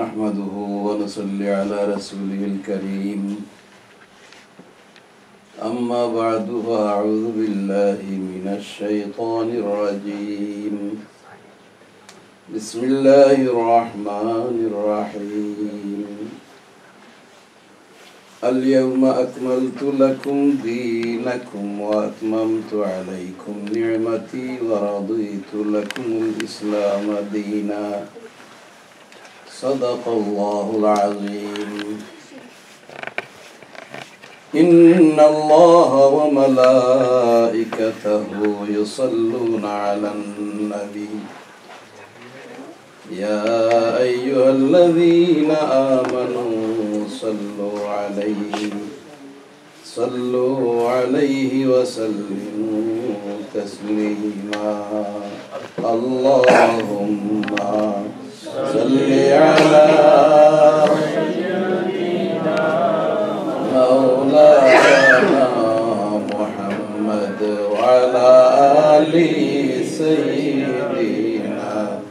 नहमदुहु व नसल्ली अला रसूलिहिल करीम अम्मा बअदु फ़अऊज़ु बिल्लाहि मिनश शैतानिर रजीम बिस्मिल्लाहिर रहमानिर रहीम अल-यौमा अकमलतु लकुम दीनकुम व अतममतु अलैकुम निअमती व रदीतु लकुमुल इस्लाम दीना सदक़ल्लाहुल अज़ीम इन्नल्लाह व मलाइकतहु युसल्लूना अलन नबी या अय्युहल्लज़ीना आमनू सल्लु अलैहि व सल्लिमू तस्लीमा अल्लाहुम्मा सल्लि अला मौलाना मुहम्मद व अला आलि सय्यिदिना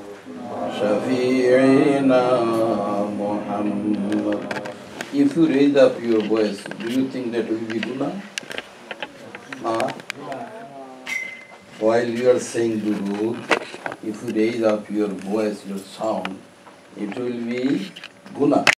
शफीइना Muhammad. If you raise up your voice, do you think that will be guna? While you are saying durud, if you raise up your voice, your sound, it will be guna.